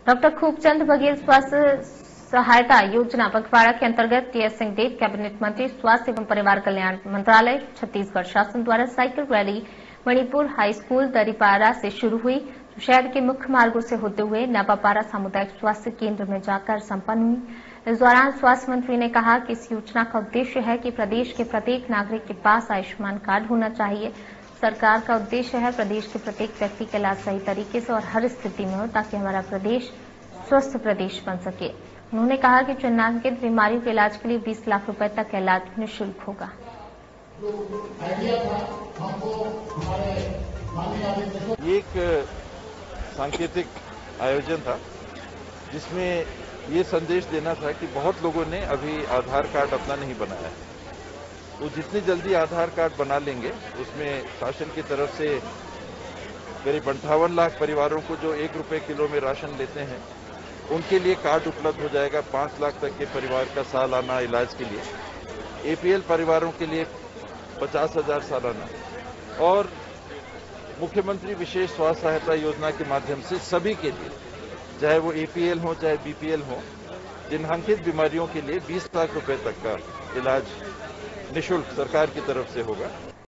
Doctor Khubchand Baghel स्वास्थ्य सहायता योजना पखवाड़ा के अंतर्गत टीएस सिंहदेव कैबिनेट मंत्री स्वास्थ्य एवं परिवार कल्याण मंत्रालय छत्तीसगढ़ शासन द्वारा cycle rally Manipur high school Daripara से शुरू हुई, जो शहर के मुख्य मार्गों से होते हुए नापापारा सामुदायिक स्वास्थ्य केंद्र में जाकर संपन्न हुई। इस दौरान स्वास्थ्य मंत्री ने कहा कि इस योजना का उद्देश्य है कि प्रदेश के प्रत्येक नागरिक के पास आयुष्मान कार्ड होना चाहिए। सरकार का उद्देश्य है प्रदेश के प्रत्येक व्यक्ति का इलाज सही तरीके से और हर स्थिति में हो, ताकि हमारा प्रदेश स्वस्थ प्रदेश बन सके। उन्होंने कहा कि चिन्हांकित बीमारियों के इलाज के लिए 20 लाख रुपए तक का इलाज निःशुल्क होगा। ये एक सांकेतिक आयोजन था जिसमें ये संदेश देना था कि बहुत लोगों ने अभी आधार कार्ड अपना नहीं बनाया है, तो जितनी जल्दी आधार कार्ड बना लेंगे उसमें शासन की तरफ से करीब 58 लाख परिवारों को जो 1 रुपए किलो में राशन लेते हैं उनके लिए कार्ड उपलब्ध हो जाएगा। 5 लाख तक के परिवार का सालाना इलाज के लिए, एपीएल परिवारों के लिए 50,000 सालाना, और मुख्यमंत्री विशेष स्वास्थ्य सहायता योजना के माध्यम से सभी के लिए, चाहे वो एपीएल हो चाहे बीपीएल हो, चिन्हांकित बीमारियों के लिए 20 लाख रुपए तक का इलाज निःशुल्क सरकार की तरफ से होगा।